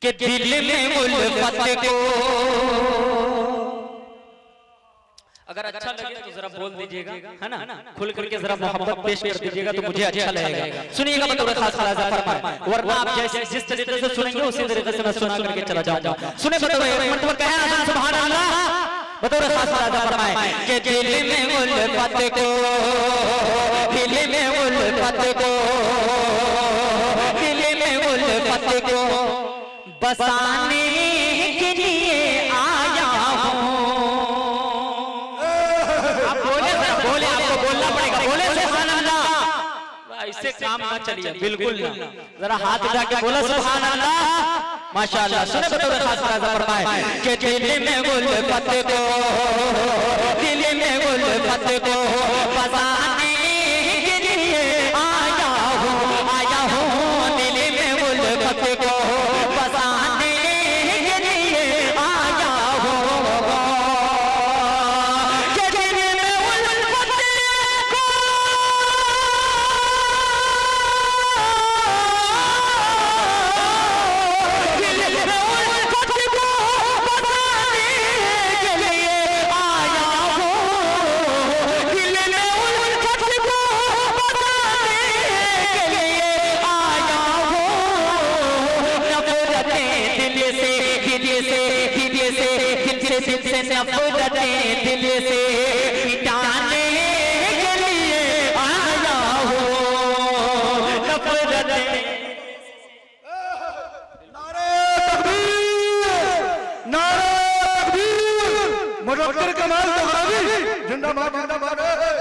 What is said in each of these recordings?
के दिल में उल्फत को। अगर अच्छा लगे तो जरा बोल दीजिएगा, है ना, खुल करके जरा मोहब्बत पेश कर दीजिएगा तो मुझे अच्छा लगेगा। सुनिएगा बतौर खास फरमाए, वरना आप जैसे जिस तरीके से सुनेंगे उसी तरीके से मैं सुना करके चला जाऊंगा। सुने बतौर मर्तबा कहे आजान सुभान अल्लाह, बतौर खास फरमाए कि दिल में उल्फत को, दिल में उल्फत को, दिल में उल्फत को बसाने के लिए आया हूँ। इससे काम ना चलिए, बिल्कुल ना, जरा हाथ उठा के बोला सुभान अल्लाह, माशाअल्लाह। सुने बतौर खास फरमाए कि दिल में उल्फत को, दिल में उल्फत को बसाने के लिए आया हूँ, आया हूँ। दिल में उल्फत को बसाने के लिए आया हूँ। नफरतें दिल से मिटाने के लिए आया हूँ, नफरतें। नारे तकबीर, नारे तकबीर, मुजफ्फर कमाल बहादुर जिंदाबाद, जिंदाबाद।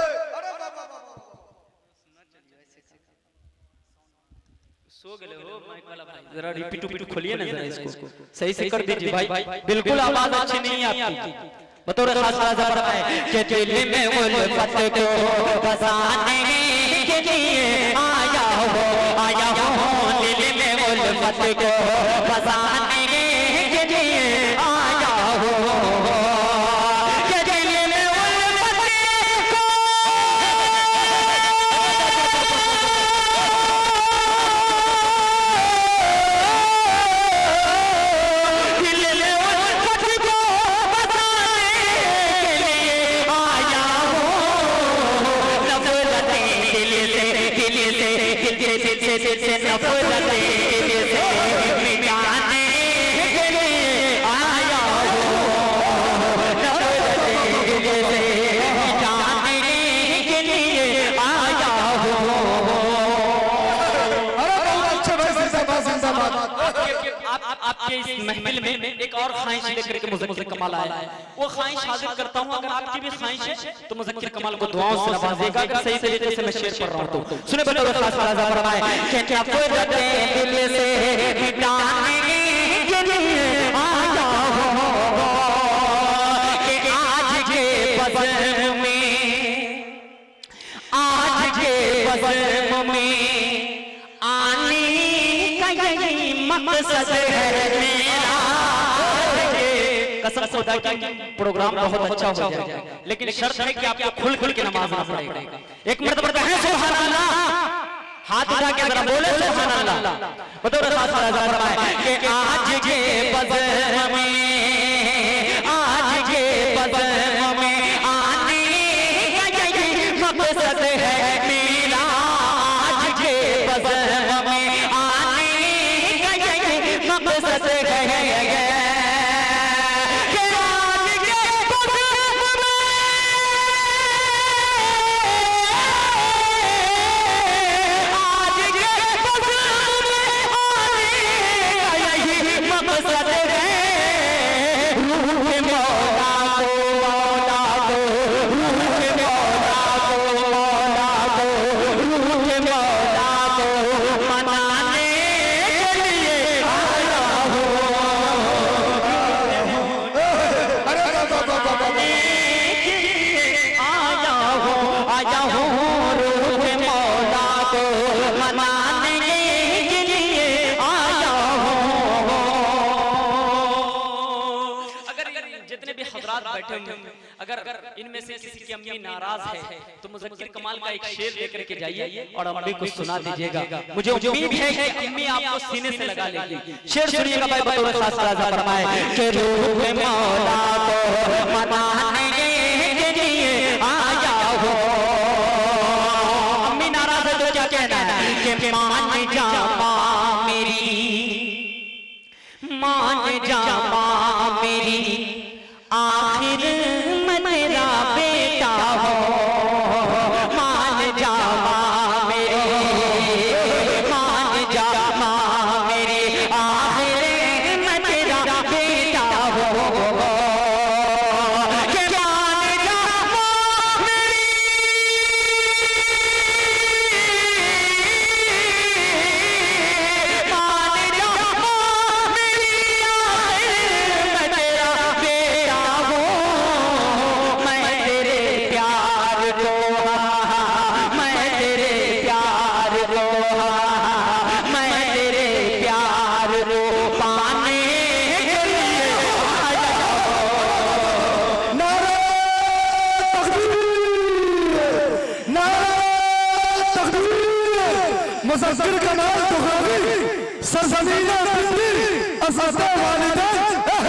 सो गए हो माइक वाला भाई, जरा रिपीट खोलिए ना जरा, इसको सही से कर दीजिए भाई, बिल्कुल आवाज अच्छी नहीं है आपकी। बतौर खास फरमाए कि दिल में उल्फत को बसाने के लिए आया हो, आया हो। दिल में उल्फत को बसाने के लिए आया हो। आपके इस महफिल में एक और ख्वाहिश लेकर के मुज़क्किर कमाल आया है, वो ख्वाहिश हासिल करता हूँ। अगर आपकी भी ख्वाहिश है तो मुज़क्किर कमाल को दुआओं से नवाजिएगा, अगर सही तरीके से मैं शेर पढ़ रहा हूँ तो। सुने बतौर खास फरमाए कि क्या नफरतें दिल से मिटाने के लिए आया हूँ, कि आज के बज़्म में, आज के बज़्म में आने का यही मकसद है मेरा। कसम खुदा की प्रोग्राम बहुत अच्छा हो जाएगा, लेकिन शर्त है कि आपको खुल खुल के नमाज पढ़ना पड़ेगा। एक मर्तबा कहें सुभान अल्लाह, हाथ उठा के जरा बोले सुभान अल्लाह। बतौर खास फरमाए कि आज के बज़्म में, आज के बज़्म में आने का यही मकसद है मेरा। आज के बज़्म में आने का यही मकसद है। मकसद है हजरात बैठे हुए हैं, अगर इनमें से किसी की अम्मी नाराज है तो मुज़क्किर कमाल का एक शेर लेकर के जाइए और अम्मी को सुना दीजिएगा। मुझे उम्मीद है कि अम्मी आपको सीने से लगा लेगी। शेर सुनिएगा भाई बतौर खास राजा फरमाए कि रूह मौला को मनाने के लिए आया हो। अम्मी नाराज है तो क्या कहना है कि मान जा मेरी, मान जा मेरी, आखिर मैं तेरा बेटा हो। मान जा मेरी, मान जा मेरी, आखिर मैं तेरा बेटा हो। के मान जा मेरी, मान जा मेरी, आखिर मैं तेरा बेटा हो। मैं तेरे प्यार को, मैं तेरे प्यार को, मैं तेरे प्यार को पाने के लिए नारे तकबीर, नारे तकबीर। मुज़क्किर कमाल दुगावी सरज़मीन दिल्ली अज़ादे वालिदैन।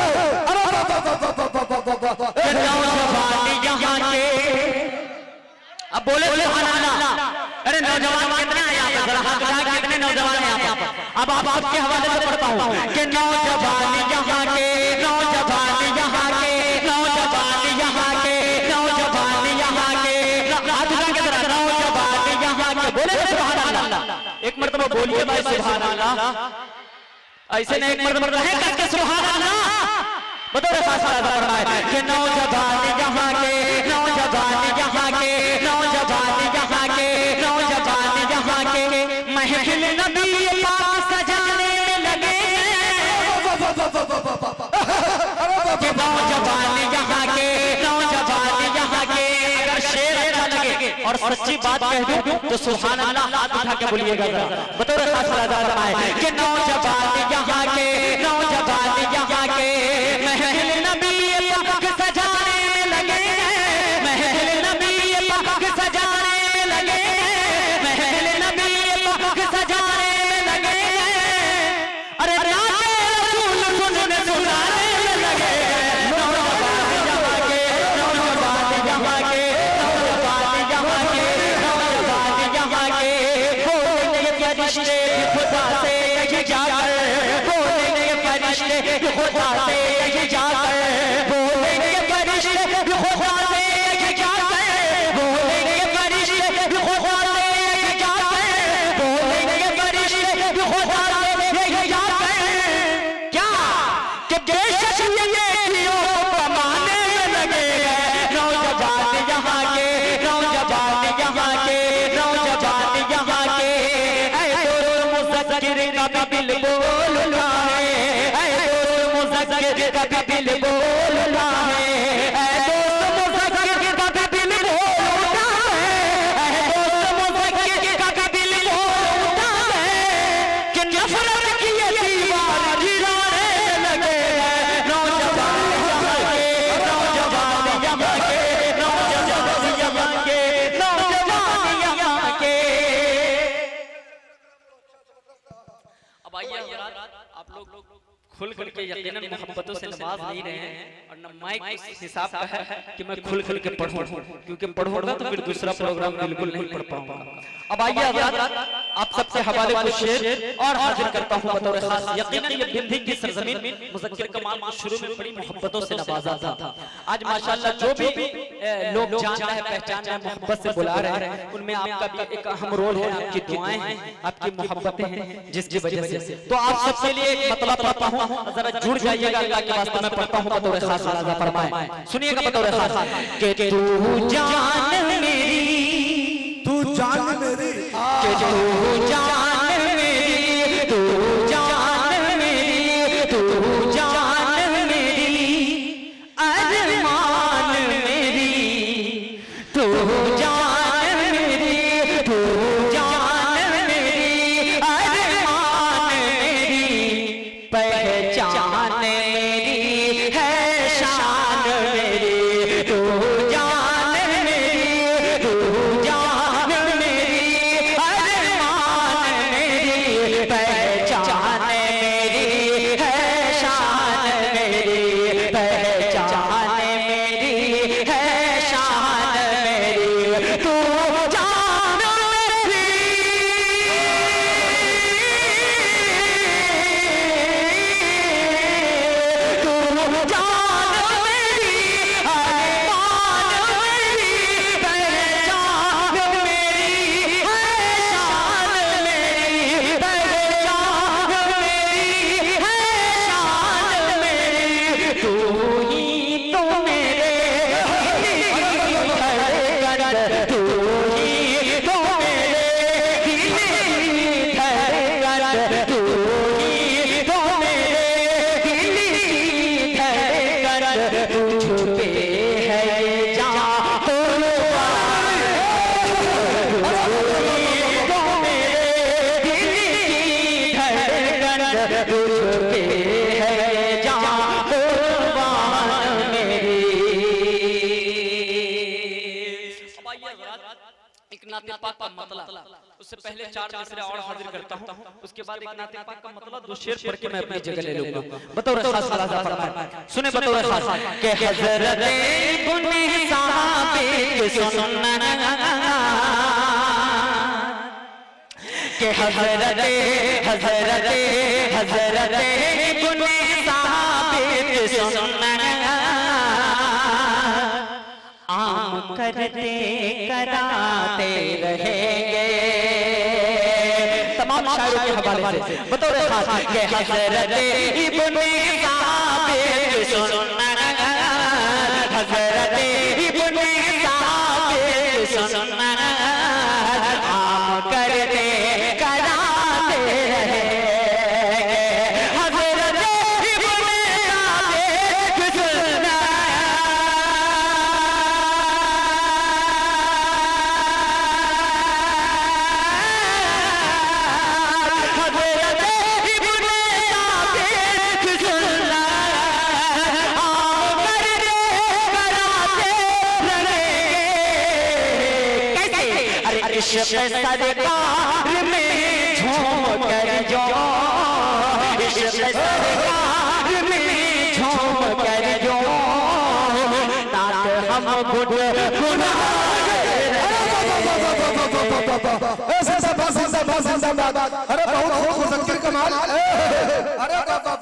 नौजवान यहाँ के, अब बोले सुभान अल्लाह। अरे नौजवान कितने हैं यहाँ पे, जरा हाथ उठा के कितने नौजवान हैं यहाँ पे। अब आप आपके हवाले से पढ़ता हूँ कि नौजवान यहाँ के, नौजवान यहाँ के, नौजवान यहाँ के, नौजवान यहाँ के, हाथ उठा के जरा नौजवान यहाँ के, बोले सुभान अल्लाह। एक मरतबा बोलिए भाई सुभान अल्लाह। ऐसे नहीं, एक मरतबा है करके सुभान अल्लाह। बतौर खास राजा फरमाए कि नौजवान यहाँ के, नौजवान यहाँ के, नौजवान यहाँ के, नौजवान यहाँ के, महफिल नबी पाक सजाने लगे। कि नौजवान यहाँ के, नौजवान यहाँ के, अगर शेर अच्छा लगे और सच्ची बात कह दूं तो सुभान अल्लाह हाथ उठा के बोलिएगा जरा। बतौर खास राजा फरमाए कि नौजवान यहाँ के, नौजवान यहाँ के, महफिल नबी पाक सजाने लगे, महफिल नबी पाक सजाने लगे, महफिल नबी पाक सजाने लगे। अरे राज़े रसूल सुनने सुनाने लगे। नौजवान यहाँ के, नौजवान यहाँ के, नौजवान यहाँ के, नौजवान यहाँ के, बोलेंगे फरिश्ते खुदा से यही जाकर, बोलेंगे फरिश्ते खुदा से यही जाकर, बोलेंगे फरिश्ते खुदा से यही जाकर, बोलेंगे फरिश्ते खुदा से यही जाकर, बोलेंगे फरिश्ते खुदा से यही जाकर। क्या कि बेशक ये नेकियों को कमाने लगे। नौजवान यहाँ के, नौजवान यहाँ के, नौजवान यहाँ के, ऐ दोस्त मुज़क्किर का भी दिल बोलना है, ऐ दोस्त मुज़क्किर का भी दिल बोलना है, ऐ दोस्त मुज़क्किर का भी दिल बोलना है, ऐ दोस्त मुज़क्किर का भी दिल बोलना है कि नफ़रत की ये दीवार गिराने लगे। नौजवान यहाँ के, नौजवान यहाँ के, नौजवान यहाँ के, नौजवान यहाँ के। अब आइए हज़रात, आप लोग खुल करके यकीनन मोहब्बतों से नवाज नहीं रहे हैं और न माइक इस हिसाब का है कि मैं खुल खुल के पढ़ूं, क्योंकि पढ़ूंगा तो फिर दूसरा प्रोग्राम बिल्कुल नहीं पढ़ पाऊंगा। अब आइए हज़रात, आप सबसे हवाले को शेर और हाजिर करता हूं बतौर खास। यकीनन ये दिल्ली की सरजमीन मुज़क्किर कमाल को शुरू में बड़ी मोहब्बतों से नवाजा था। आज माशाल्लाह जो भी लोग जान रहे हैं, पहचान रहे हैं, मोहब्बत से बुला रहे हैं, उनमें आपका भी एक अहम रोल है। आपकी दुआएं हैं, आपकी मोहब्बतें हैं, जिसकी वजह से तो आप सबके लिए एक मतलब पढ़ता हूं, जरा जुड़ जाइएगा अल्लाह के वास्ते। मैं पढ़ता हूं बतौर खास राजा फरमाए, सुनिएगा बतौर खास कि तू जान मेरी, तू जान मेरी, कि तू जान मेरी, तू जान मेरी, तू जान मेरी, अरमान मेरी, तू जान मेरी, तू जान मेरी, अरमान मेरी, पहचान मेरी है शान मेरी। धड़कन तुझ पे है जान कुर्बान मेरी। अब आइए एक नाते पाक का मतलब, उससे पहले 4 मिसरे और हाजिर करता हूँ, उसके बाद एक नाते पाक का मतलब 2 शेर पढ़ के मैं अपनी जगह ले लूंगा। बतौर खास खलासा फरमाए, सुने बतौर खास के हज़रत इब्ने साहबे के सुनना के हज़रत इब्ने साहबे के सुनना आम करते कराते रहेंगे। तमाम शायरों के हवाले से बतौर खास के हज़रत इब्ने साहबे के सुनना, हज़रत इब्ने साहबे के सुनना आम करते कराते रहेंगे। हज़रत इब्ने साहबे के सुनना इश्क़ सरकार में झूम कर जो, इश्क़ सरकार में झूम कर जो नात हम अरे बहुत मुज़क्किर कमाल, अरे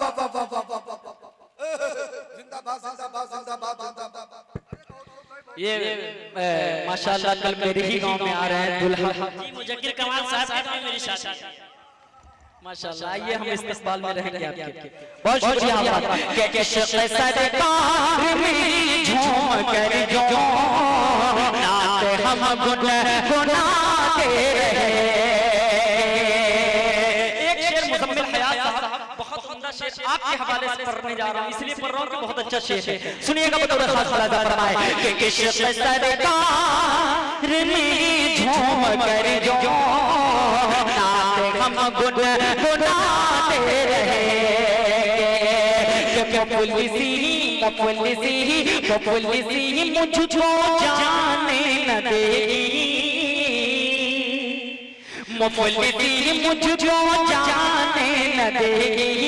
ये माशाल्लाह कल मेरे ही गांव में आ रहे हैं दुल्हा जी मुजक्किर कमाल साहब के गांव मेरी शादी माशाल्लाह। आइए हम इस्तेमाल में रहेंगे आपके। बहुत शुक्रिया आपका के इश्क़ सरकार में झूम कर जो नात हम गुनगुनाते रहे। एक शेर मुज़म्मिल हयात साहब बहुत उम्दा शेर आपके हवाले से पढ़ने जा रहा हूं, इसलिए पढ़ रहा हूं कि बहुत अच्छा शेर है। सुनिएगा बतौर खास खलासा फरमाए कि इश्क़ सरकार में झूम कर जो नात हम गुनगुनाते रहे। मुफलिसी मुझको जाने न देगी, मुफलिसी मुझको जाने न देगी।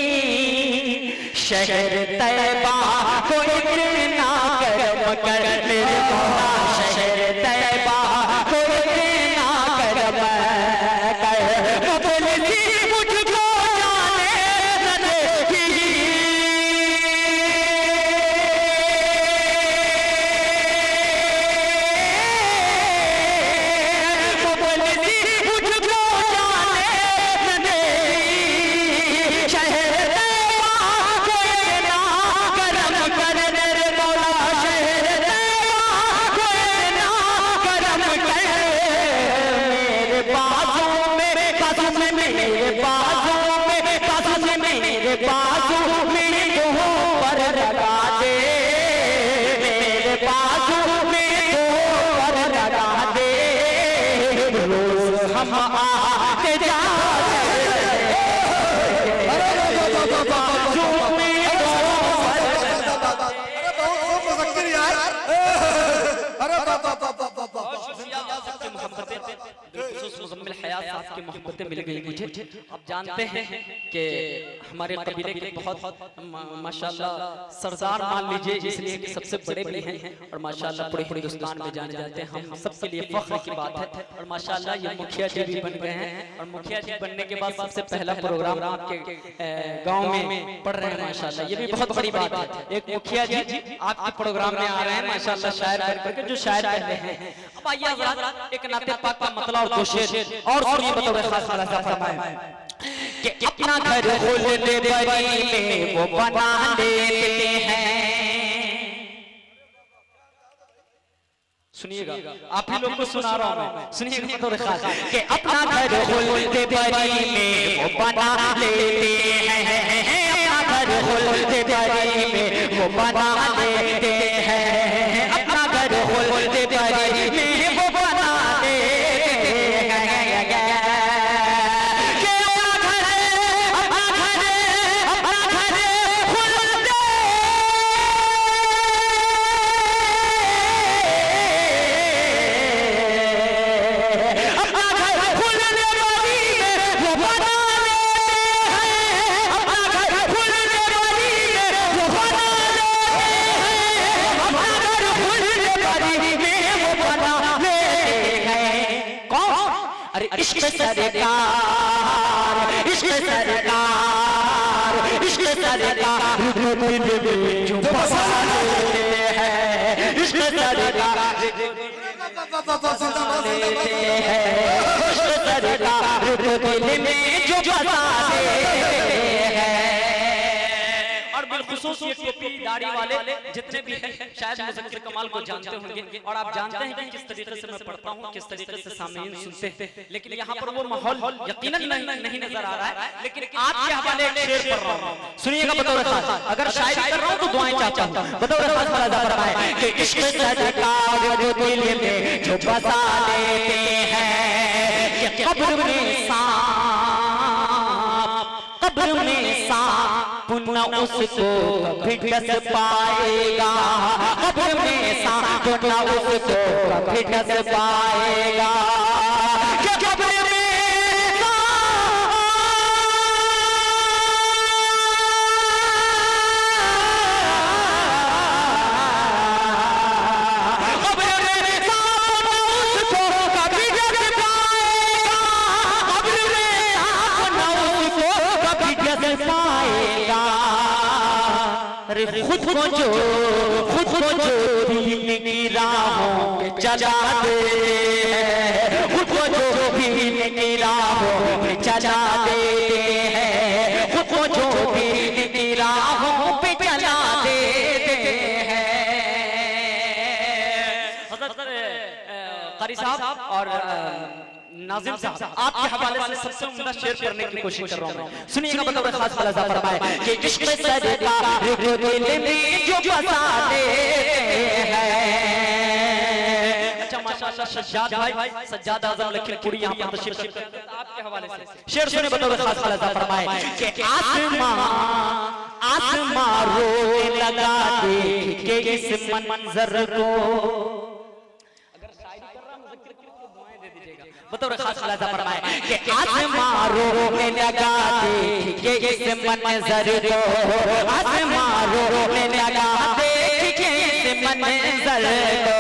शहर तैबा को इतना करम कर मेरे मौला, शहर तैबा को इतना करम कर मुफलिसी मुझको जाने न देगी। मुफलिसी मुझको जाने न देगी। शहर बाजू में दो पर लगा दे, मेरे बाजू में दो पर लगा दे। रोज हम आते जाते बाजू में दो पर। अरे बहुत मुज़क्किर यार, अरे मुज़म्मिल हयात साहब की मोहब्बतें मिल गई मुझे। अब जानते हैं कि हमारे कबीले के बहुत माशाल्लाह सरदार मान लीजिए, इसलिए कि सबसे बड़े भी हैं और माशाल्लाह पूरे हिंदुस्तान में जाने जाते हैं। हम सबके लिए फख्र की बात है। और माशाल्लाह ये मुखिया जी भी बन गए हैं और मुखिया जी बनने के बाद सबसे पहला प्रोग्राम आपके गाँव में पढ़ रहे हैं माशाल्लाह, ये भी बहुत बड़ी बात है। एक मुखिया जी आपके प्रोग्राम में आ रहे हैं माशाल्लाह, शायर बन करके जो शायर कहते हैं। अब आइए एक नाते पाक का मतलब और 2 शेर और सुनिए बतौर खास खलासा फरमाए कि अपना घर खोलने बरी में वो बना लेते हैं। सुनिएगा, आप ही लोग को सुना रहा हूं मैं, सुनिएगा बतौर खास कि अपना घर खोलने बरी में वो बना लेते हैं। अपना घर खोलने बरी में वो बना लेते हैं। अपना घर खोलने बरी में वो बना लेते हैं। इश्क सरकार, इश्क सरकार, इश्क सरकार जो बसा लेते हैं, इश्क सरकार लेते हैं, इश्क सरकार दिल में जो बसा लेते हैं। और बिलखुसूस ये टोपी दाढ़ी वाले जितने भी हैं शायद मुज़क्किर कमाल को जानते होंगे और आप जानते हैं कि किस तरीके से मैं पढ़ता हूँ, किस तरीके से सामईन सुनते हैं, लेकिन यहाँ पर वो माहौल यकीनन नहीं नजर आ रहा है। लेकिन आपके हवाले एक शेर पढ़ रहा हूँ, सुनिएगा बतौर खास। अगर शायरी कर रहा हूँ तो दुआएं चाहता हूँ। बतौर खास फराज़ा फरमाए कि इश्क सरकार जो दिल में जो बसा लेते हैं, ये कब्र में सांप, कब्र में सांप पुन्ना उसको कभी डस पाएगा, कब्र में सांप पुन्ना उसको कभी डस पाएगा। कब्र में खुद को जो दीन की राहों पे चला दे, खुद को जो दीन की राहों पे चला देते हैं, खुद को जो दीन की राहों पे चला देते हैं। कारी साहब और नाज़िम साहब आपके हवाले से सबसे उम्दा शेर करने की कोशिश कर रहा हूं। सुनिएगा बतौर खास फराज़ा फरमाए कि इश्क सरकार दिल में जो बसा लेते हैं। अच्छा माशाअल्लाह सज्जाद भाई, सज्जाद आज़म लखीमपुरी यहाँ पर तशरीफ रखते हैं, आपके हवाले से शेर सुने बतौर खास फराज़ा फरमाए कि आसमां रोए लगा देख के इस मंजर को। बतौर खास फराज़ा फरमाए कि आसमां रोने लगा देख के इस मंजर को, आसमां रोने लगा देख के इस मंजर को।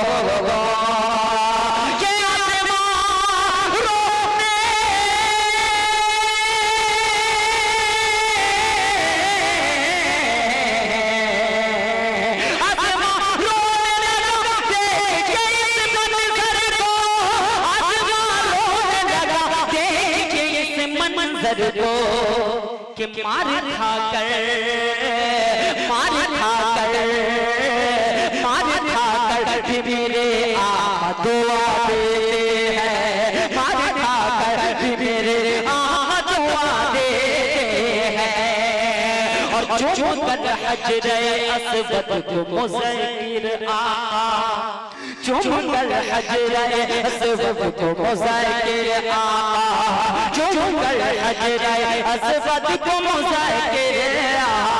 कि मार खाकर मेरे आका दुआ देते हैं, मार खाकर मेरे आका दुआ देते हैं। और जो कर हजरे अस्वद को मुज़क्किर आका, जो कर हजरे अस्वद को मुज़क्किर आका, जो कर हजरे अस्वद को मुज़क्किर आका।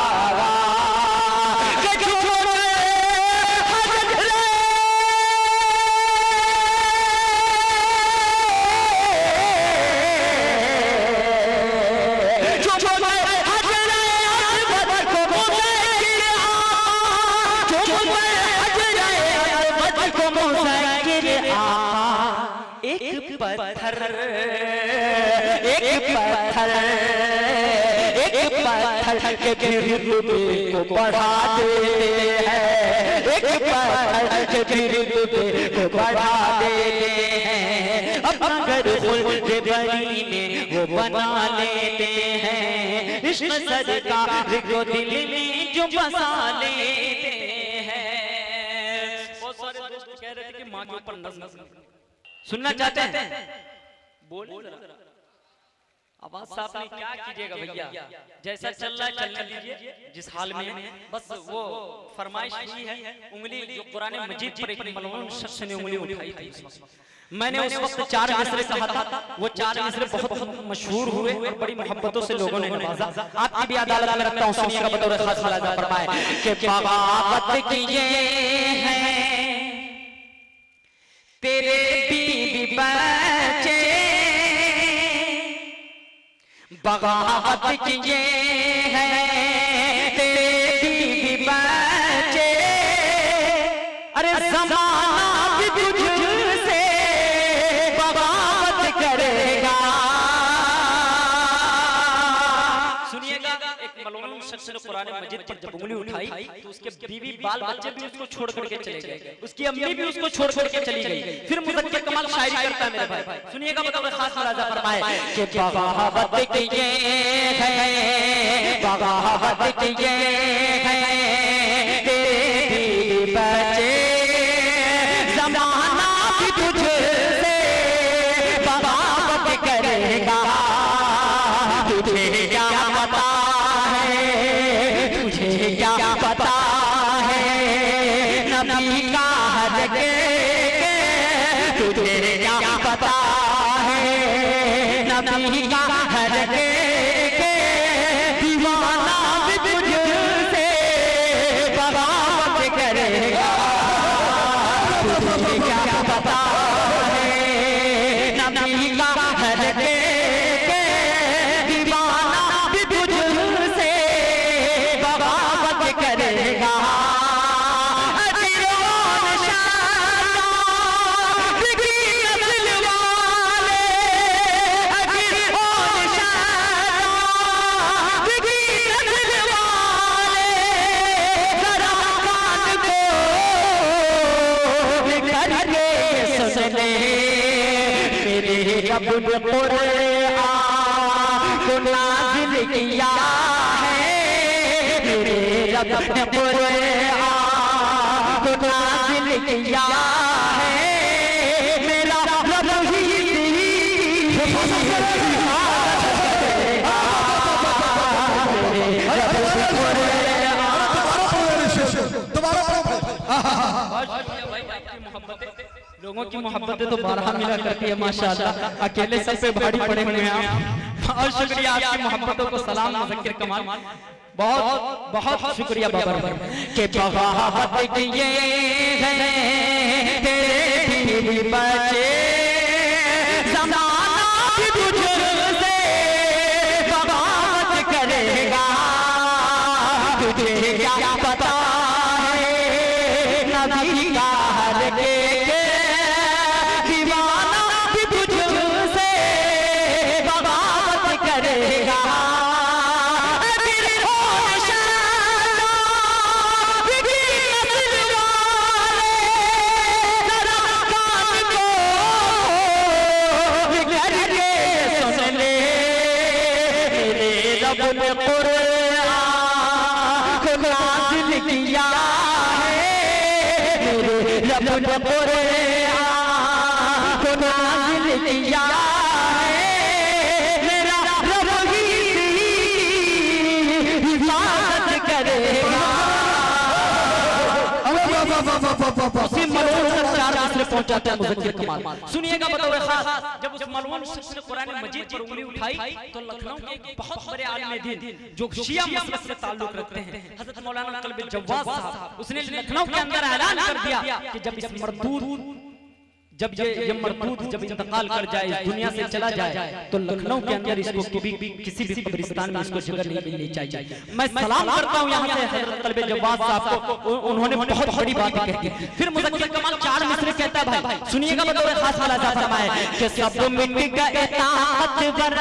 एक पत्थर के रुतबे को बढ़ा देते हैं, एक पत्थर के रुतबे को बढ़ा देते हैं। अब अगर खुल्द बरी में वो बना लेते हैं, इश्क सरकार को दिल में जो बसा लेते हैं। बहुत सारे दोस्त कह रहे थे कि माँ के ऊपर नज़्म सुनना चाहते हैं, बोल आवाज साफ नहीं, क्या कीजिएगा भैया, जैसा चल रहा है चलने दीजिए। जिस हाल में बस वो फरमाइश हुई है, उंगली जो कुरान मजीद पर एक मलऊन शख्स ने उंगली उठाई थी, मैंने उस वक्त 4 मिसरे कहा था। वो 4 मिसरे बहुत मशहूर हुए और बड़ी मोहब्बतों से लोगों ने नवाजा। आपकी भी अदालत में रखता हूं, सुनिएगा बतौर खास फराज़ा फरमाए कि बगावत किए हैं तेरे बीवी बच्चे, बगावत किए हैं तेरे बीवी बच्चे। अरे ज़माना भी तुझसे बगावत करे शख्स ने कुरान मजीद पर जब उंगली उठाई तो उसके बीवी बाल बच्चे भी उसको छोड़ करके चले गए, उसकी अम्मी भी उसको छोड़ करके चली गई। फिर मुज़क्किर कमाल शायरी करता है मेरे भाई, सुनिएगा बताओ खास मुलाजा फरमाए कि बगावत किए है, बगावत किए है तेरे बीवी बच्चे, ज़माना भी तुझसे बगावत करेगा, तुझे क्या पता है, तुझे क्या पता है नबी का हज के, तुझे क्या पता है नबी का हज के, दीवाना भी तुझसे बगावत करेगा, तुझे क्या पता है नबी का हज के, रब कुरान को नाज़िल किया है, मेरे रब कुरान को नाज़िल किया है, मेरा रब ही लोगों की मोहब्बतें तो बारहा मिला करती है माशाअल्लाह, अकेले सब पे भारी पड़े हुए हैं आप। बहुत शुक्रिया आपकी मोहब्बतों को सलाम मुज़क्किर कमाल, बहुत बहुत शुक्रिया बाबा के बगावत किए हैं तेरे बीवी बच्चे, ज़माना भी तुझसे बगावत करेगा, तुझे क्या पता है नबी का हज के, उसी मलून से चार मिसरे पहुंचाते हैं मुज़क्किर कमाल। सुनिएगा बतौर खास, जब उस मलून शख्स ने कुरान मजीद पर उंगली उठाई तो लखनऊ के एक बहुत बड़े आलिम दीन जो शिया मसलक से ताल्लुक रखते हैं, हज़रत मौलाना कल्बी जव्वाद साहब, उसने लखनऊ के अंदर ऐलान कर दिया कि जब इस मरदूद जब ये मरदूद जब इंतकाल कर जाए, इस दुनिया से चला जाए, तो लखनऊ के अंदर इसको किसी भी कब्रिस्तान में इसको जगह नहीं मिलनी चाहिए। मैं सलाम करता हूँ यहाँ से हज़रत कल्बी जव्वाद साहब को, उन्होंने बहुत बड़ी बात कही। फिर मुज़क्किर कमाल चार मिसरे कहता है भाई, सुनिएगा बतौर खास मुलाजा फरमाए कि सब मिट गए ताकतवर।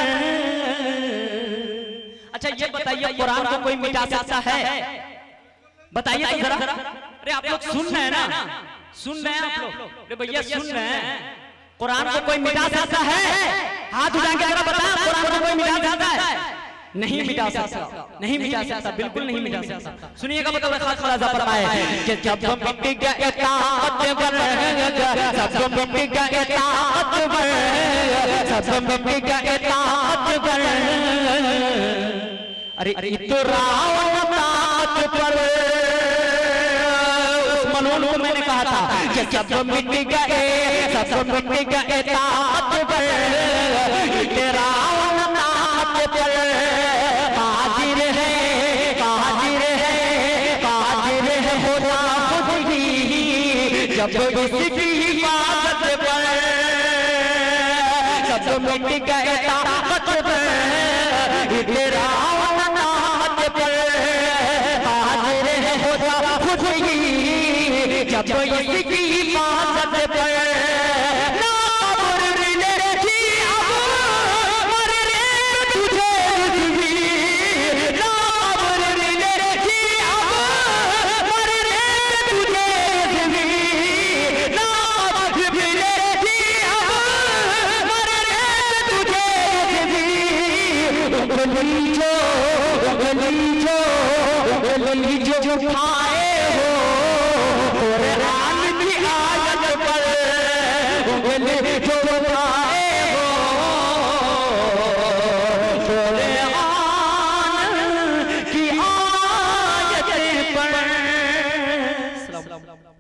अच्छा ये बताइए कुरान को कोई मिटा सकता है? बताइए तो जरा। अरे आप लोग सुन रहे हैं ना, सुन रहे हैं आप लोग? अरे भैया सुन रहे हैं? कुरान को कोई मिटा सकता है? हाथ उठा के जरा बताएं, कुरान को कोई मिटा सकता है? नहीं मिटा सकता, नहीं मिटा सकता, बिल्कुल नहीं मिटा सकता। सुनिएगा मतलब खास मुलाजा फरमाए कि जब मिट गए ताकतवर, सब मिट गए ताकतवर, सब मिट गए ताकतवर। अरे इतराओ ताकतवर, मलून को मैंने कहा था कि सब मिट गए, सब मिट गए ताकतवर, इतराओ ताकतवर। कादिर है, कादिर है, कादिर है खुदा खुद ही, जब इसकी इबादत पर सब मिट गए ताकतवर, इतराओ ताकतवर। कादिर है खुदा खुद ही, जब इसकी इबादत पर। जो खाए हो कुरान की आयत पर, जो खाए हो कुरान की आयत पर।